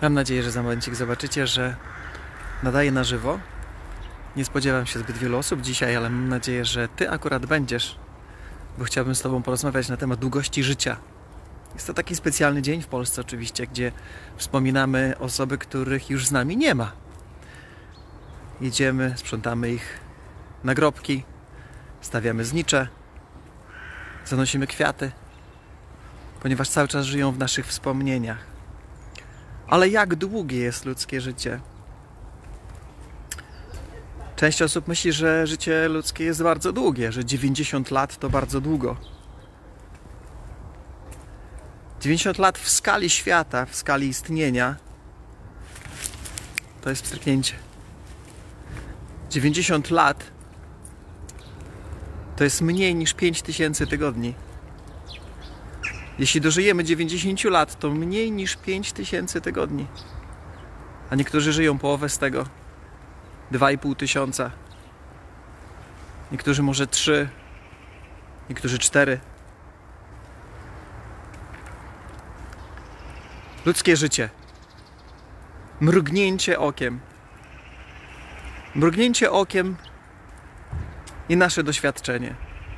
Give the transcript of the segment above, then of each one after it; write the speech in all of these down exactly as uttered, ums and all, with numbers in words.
Mam nadzieję, że za momencik zobaczycie, że nadaję na żywo. Nie spodziewam się zbyt wielu osób dzisiaj, ale mam nadzieję, że Ty akurat będziesz, bo chciałbym z Tobą porozmawiać na temat długości życia. Jest to taki specjalny dzień w Polsce oczywiście, gdzie wspominamy osoby, których już z nami nie ma. Idziemy, sprzątamy ich nagrobki, stawiamy znicze, zanosimy kwiaty, ponieważ cały czas żyją w naszych wspomnieniach. Ale jak długie jest ludzkie życie? Część osób myśli, że życie ludzkie jest bardzo długie, że dziewięćdziesiąt lat to bardzo długo. dziewięćdziesiąt lat w skali świata, w skali istnienia to jest pstryknięcie. dziewięćdziesiąt lat to jest mniej niż pięć tysięcy tygodni. Jeśli dożyjemy dziewięćdziesiąt lat, to mniej niż pięć tysięcy tygodni. A niektórzy żyją połowę z tego. dwa i pół tysiąca. Niektórzy może trzy. Niektórzy cztery. Ludzkie życie. Mrugnięcie okiem. Mrugnięcie okiem i nasze doświadczenie.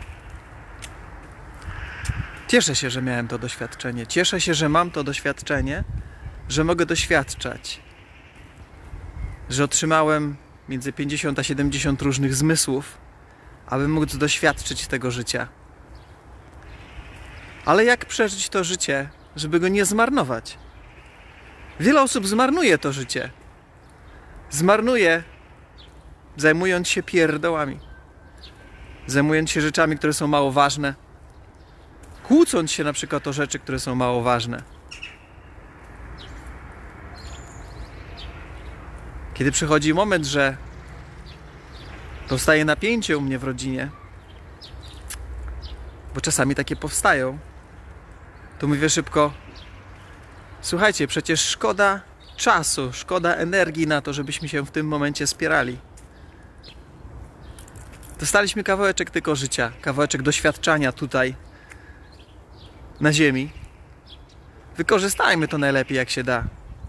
Cieszę się, że miałem to doświadczenie. Cieszę się, że mam to doświadczenie, że mogę doświadczać. Że otrzymałem między pięćdziesiąt a siedemdziesiąt różnych zmysłów, aby móc doświadczyć tego życia. Ale jak przeżyć to życie, żeby go nie zmarnować? Wiele osób zmarnuje to życie. Zmarnuje, zajmując się pierdołami. Zajmując się rzeczami, które są mało ważne. Kłócąc się na przykład o rzeczy, które są mało ważne. Kiedy przychodzi moment, że powstaje napięcie u mnie w rodzinie, bo czasami takie powstają, to mówię szybko: słuchajcie, przecież szkoda czasu, szkoda energii na to, żebyśmy się w tym momencie spierali. Dostaliśmy kawałeczek tylko życia, kawałeczek doświadczenia tutaj, na ziemi. Wykorzystajmy to najlepiej, jak się da.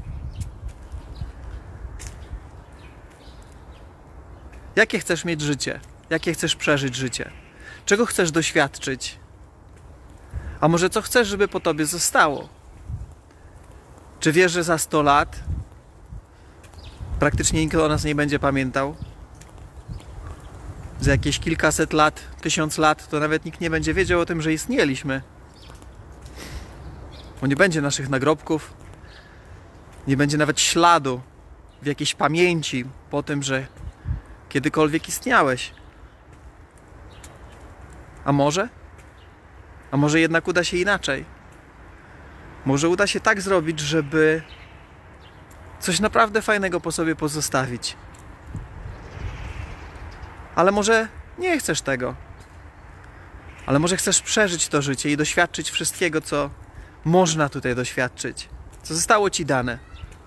Jakie chcesz mieć życie? Jakie chcesz przeżyć życie? Czego chcesz doświadczyć? A może co chcesz, żeby po tobie zostało? Czy wiesz, że za sto lat praktycznie nikt o nas nie będzie pamiętał? Za jakieś kilkaset lat, tysiąc lat, to nawet nikt nie będzie wiedział o tym, że istnieliśmy. Bo nie będzie naszych nagrobków, nie będzie nawet śladu w jakiejś pamięci po tym, że kiedykolwiek istniałeś. A może? A może jednak uda się inaczej? Może uda się tak zrobić, żeby coś naprawdę fajnego po sobie pozostawić. Ale może nie chcesz tego. Ale może chcesz przeżyć to życie i doświadczyć wszystkiego, co można tutaj doświadczyć. Co zostało ci dane.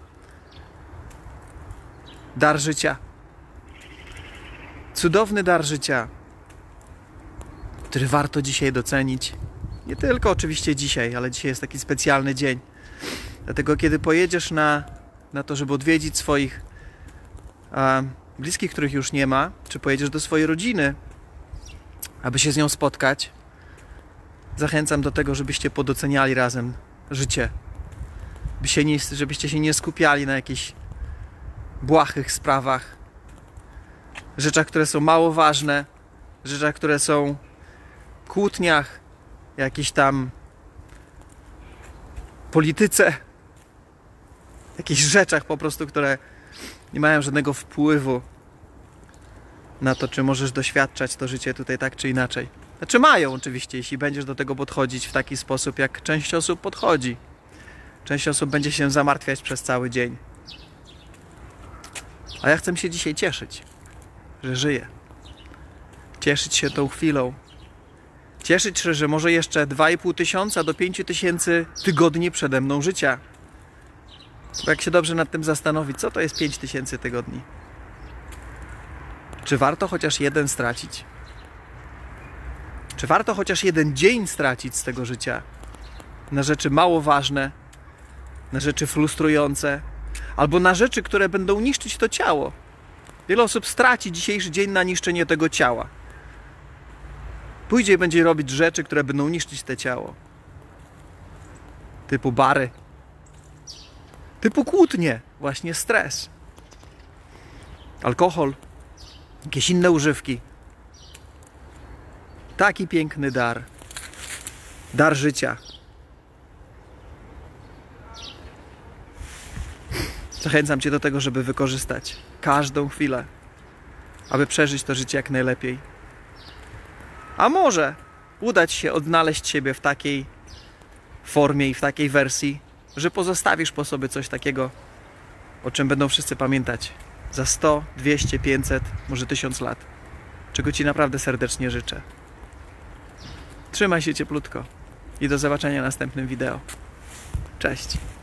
Dar życia. Cudowny dar życia, który warto dzisiaj docenić. Nie tylko oczywiście dzisiaj, ale dzisiaj jest taki specjalny dzień. Dlatego kiedy pojedziesz na, na to, żeby odwiedzić swoich a, bliskich, których już nie ma, czy pojedziesz do swojej rodziny, aby się z nią spotkać, zachęcam do tego, żebyście podoceniali razem życie. By się nie, żebyście się nie skupiali na jakichś błahych sprawach, rzeczach, które są mało ważne, rzeczach, które są kłótniach, jakiejś tam polityce, jakichś rzeczach po prostu, które nie mają żadnego wpływu na to, czy możesz doświadczać to życie tutaj tak czy inaczej. Znaczy mają oczywiście, jeśli będziesz do tego podchodzić w taki sposób, jak część osób podchodzi. Część osób będzie się zamartwiać przez cały dzień. A ja chcę się dzisiaj cieszyć, że żyję. Cieszyć się tą chwilą. Cieszyć się, że może jeszcze dwa i pół tysiąca do pięciu tysięcy tygodni przede mną życia. Bo jak się dobrze nad tym zastanowić, co to jest pięć tysięcy tygodni? Czy warto chociaż jeden stracić? Czy warto chociaż jeden dzień stracić z tego życia na rzeczy mało ważne, na rzeczy frustrujące, albo na rzeczy, które będą niszczyć to ciało. Wiele osób straci dzisiejszy dzień na niszczenie tego ciała. Pójdzie i będzie robić rzeczy, które będą niszczyć te ciało. Typu bary. Typu kłótnie. Właśnie stres. Alkohol. Jakieś inne używki. Taki piękny dar. Dar życia. Zachęcam Cię do tego, żeby wykorzystać każdą chwilę, aby przeżyć to życie jak najlepiej. A może udać się odnaleźć siebie w takiej formie i w takiej wersji, że pozostawisz po sobie coś takiego, o czym będą wszyscy pamiętać za sto, dwieście, pięćset, może tysiąc lat. Czego Ci naprawdę serdecznie życzę. Trzymaj się cieplutko i do zobaczenia w następnym wideo. Cześć!